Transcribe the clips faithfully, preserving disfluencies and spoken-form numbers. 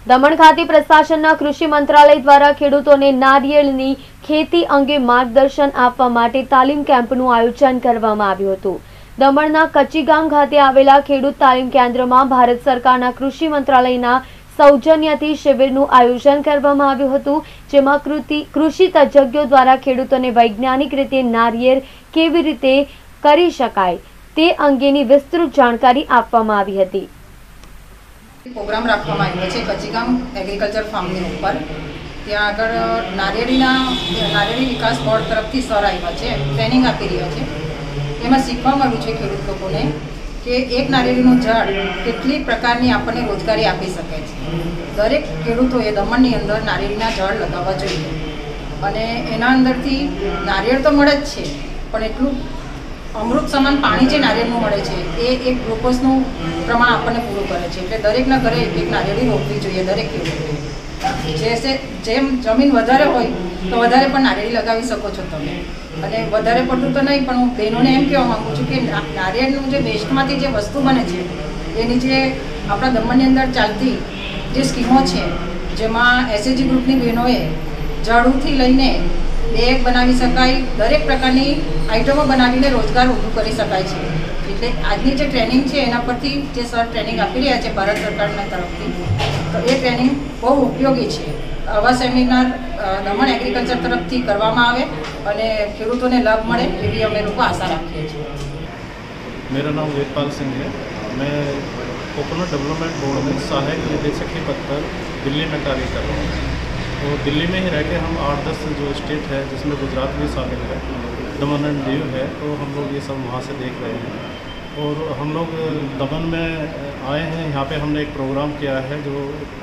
દમણ ખાતે પ્રશાસનના કૃષિ મંત્રાલય દ્વારા ખેડૂતોને નારિયેળની ખેતી અંગે માર્ગદર્શન આપવા માટે તાલીમ કેમ્પનું આયોજન કરવામાં આવ્યું હતું। દમણના કચ્ચીગામ ખાતે આવેલા ખેડૂત તાલીમ કેન્દ્રમાં ભારત સરકારના કૃષિ મંત્રાલયના સૌજન્યથી શિબિરનું આયોજન કરવામાં આવ્યું હતું, જેમાં કૃષિ તજજ્ઞો દ્વારા ખેડૂતોને વૈજ્ઞાનિક રીતે નારિયેળ કેવી રીતે કરી શકાય તે અંગેની વિસ્તૃત જાણકારી આપવામાં આવી હતી। प्रोग्राम रखवामां आव्यो छे कच्चीगाम एग्रीकल्चर फार्मनी उपर। त्यां आगळ नारिયેળીના नारिયેળી विकास बोर्ड तरफथी सर आव्या छे, ट्रेनिंग आपी रह्या छे। एमां शीखवा मळ्युं छे खेडूत लोकोने के एक नारिયેળીનું ઝાડ કેટલી પ્રકારની આપણને રોજગારી આપી શકે છે। દરેક ખેડૂતોએ દમણની અંદર નારિયેળીના ઝાડ લગાવવા જોઈએ અને એના અંદરથી નારિયેળ તો મળે જ છે, પણ એટલું अमृत समान पानी जो नारिયેળનું મળે છે એ એક ગ્લુકોઝનું પ્રમાણ આપણને પૂરું કરે છે। એટલે દરેકના ઘરે એક એક નારિયેળી રોપવી જોઈએ દરેક ખેડૂતોએ। જે જેમ જમીન વધારે હોય તો વધારે પણ નારિયેળી લગાવી શકો છો તમે, અને વધારે પડતું તો નહીં, પણ હું બહેનોને એમ કહેવા માગું છું કે નારિયેળનું જે વેસ્ટમાંથી જે વસ્તુ બને છે એની જે આપણા દમણની અંદર ચાલતી જે સ્કીમો છે, જેમાં એસએચજી ગ્રુપની બહેનોએ ઝાડુથી લઈને બેગ बनावी शकाय, दरेक प्रकारनी आइटमों बनावीने रोजगार ऊभो करी शकाय छे। एटले आजनी जे ट्रेनिंग छे एना परथी जे सर ट्रेनिंग आपी रह्या छे भारत सरकारना तरफथी, तो ए ट्रेनिंग बहु उपयोगी छे। आवा सेमिनार दमण एग्रीकल्चर तरफथी करवामां आवे अने खेडूतोने लाभ मळे एवी अमे लोको आशा राखीए छीए। मेरा नाम वेदपाल सिंह है। मैं कोकोनट डेवलपमेंट बोर्ड में सहायक निदेशक के पद पर दिल्ली में कार्य कर रहा हूँ। तो दिल्ली में ही रह के हम आठ दस जो स्टेट है जिसमें गुजरात भी शामिल है, दमन एंड दीव है, तो हम लोग ये सब वहाँ से देख रहे हैं। और हम लोग दमन में आए हैं, यहाँ पे हमने एक प्रोग्राम किया है जो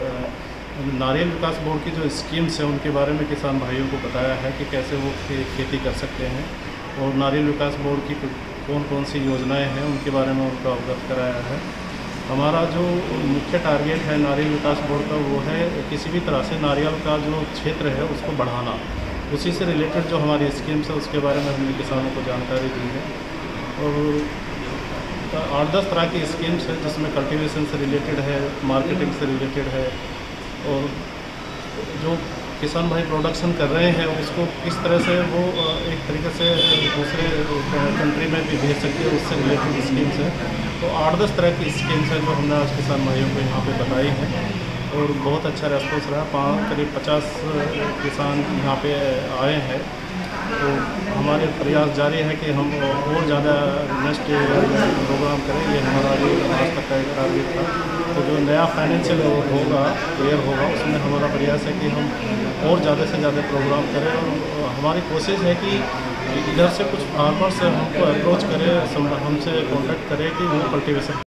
नारियल विकास बोर्ड की जो स्कीम्स है उनके बारे में किसान भाइयों को बताया है कि कैसे वो खेती कर सकते हैं, और नारियल विकास बोर्ड की कौन कौन सी योजनाएँ हैं उनके बारे में उनको अवगत कराया है। हमारा जो मुख्य टारगेट है नारियल विकास बोर्ड का वो है किसी भी तरह से नारियल का जो क्षेत्र है उसको बढ़ाना। उसी से रिलेटेड जो हमारी स्कीम्स है उसके बारे में हमने किसानों को जानकारी दी है। और आठ दस तरह की स्कीम्स है जिसमें कल्टीवेशन से रिलेटेड है, मार्केटिंग से रिलेटेड है, और जो किसान भाई प्रोडक्शन कर रहे हैं उसको किस तरह से वो एक तरीके से दूसरे कंट्री में भी भेज सकते हैं, उससे रिलेटेड स्कीम्स है। तो आठ दस तरह की स्कीम्स हैं जो हमने आज किसान भाइयों को यहाँ पे बताई हैं, और बहुत अच्छा रेस्पॉन्स रहा। पाँच करीब पचास किसान यहाँ पे आए हैं। तो हमारे प्रयास जारी है कि हम और ज़्यादा नेक्स्ट प्रोग्राम करें, ये हमारा ये आज तक का एक टारगेट था। तो जो नया फाइनेंशियल होगा ईयर होगा उसमें हमारा प्रयास है कि हम और ज़्यादा से ज़्यादा प्रोग्राम करें, और हमारी कोशिश है कि इधर से कुछ फार्मर्स हमको अप्रोच करें, हमसे कॉन्टेक्ट करें कि वो कल्टीवेशन